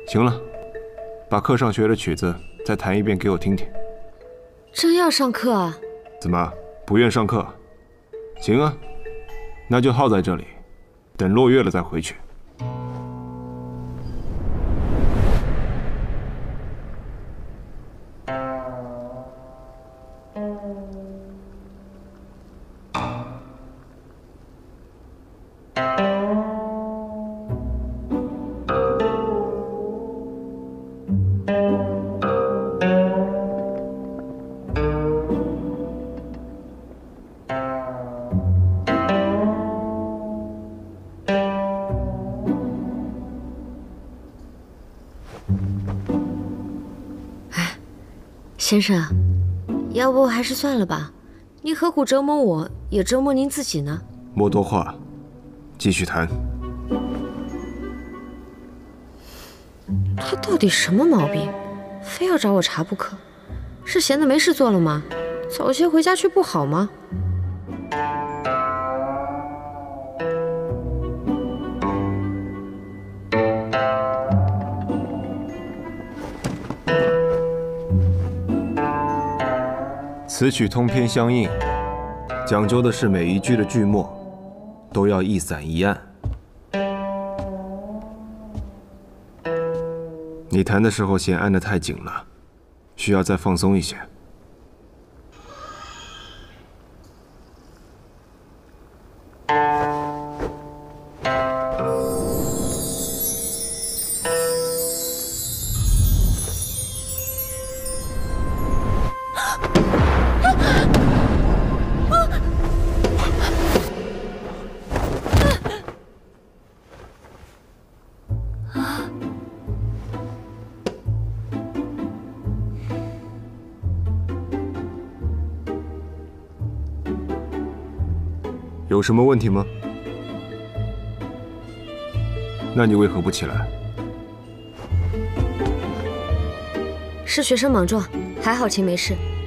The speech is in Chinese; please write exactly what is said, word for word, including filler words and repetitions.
行了，把课上学的曲子再弹一遍给我听听。 真要上课啊？ 怎么不愿上课？行啊，那就耗在这里，等落月了再回去。 先生，要不还是算了吧。您何苦折磨我，也折磨您自己呢？ 莫多话，继续谈。 他到底什么毛病，非要找我茬不可？是闲的没事做了吗？早些回家去不好吗？ 此曲通篇相应，讲究的是每一句的句末都要一散一按。你弹的时候弦按得太紧了，需要再放松一些。有什么问题吗？那你为何不起来？ 是学生莽撞，还好琴没事。